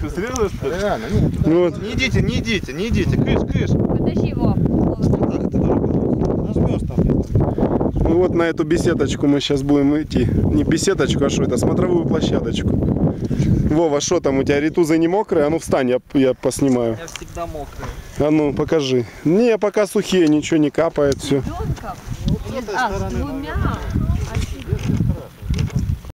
Серьезно, что ли? Реально, Вот. Не идите, не идите, не идите. Кыш. Подожди его. Нажмешь там. Ну вот на эту беседочку мы сейчас будем идти. Не беседочку, а что это? Смотровую площадочку. Вова, что там у тебя, ритузы не мокрые? А ну встань, я поснимаю. Я всегда мокрый. А ну покажи. Не, пока сухие, ничего не капает, все. Ребенком? А, с двумя.